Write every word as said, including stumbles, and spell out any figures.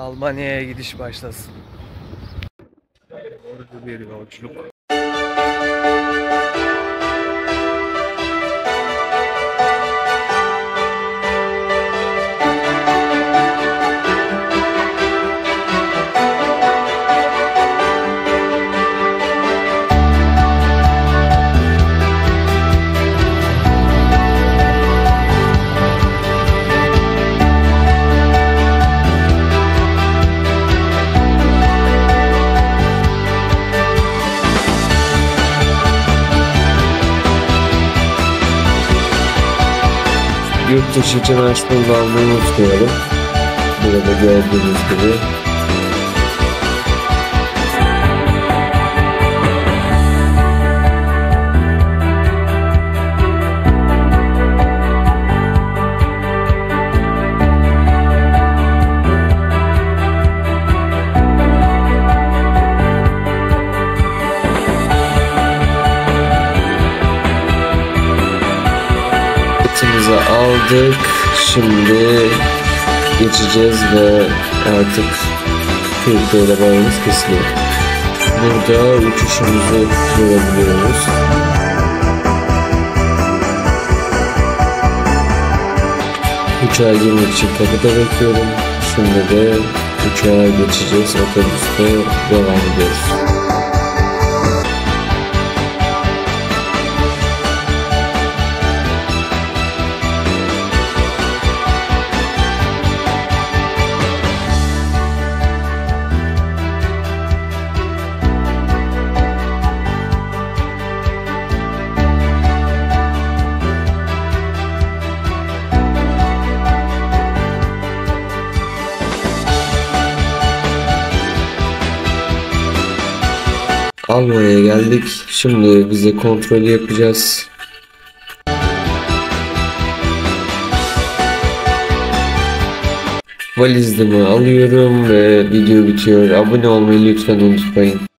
Almanya'ya gidiş başlasın. Orada bir yolculuk. Yurt dışı için araştırma almayı unutmayalım. Burada gördüğünüz gibi. Biletimizi aldık. Şimdi geçeceğiz ve artık Türkiye ile bağımız kesiliyor. Burada uçuşumuzu görebiliyoruz. Uçağa girmek için kapıda bekliyorum. Şimdi de uçağa geçeceğiz. Otobüste devam ediyoruz. Almanya'ya geldik. Şimdi vize kontrolü yapacağız. Valizimi alıyorum ve video bitiyor. Abone olmayı lütfen unutmayın.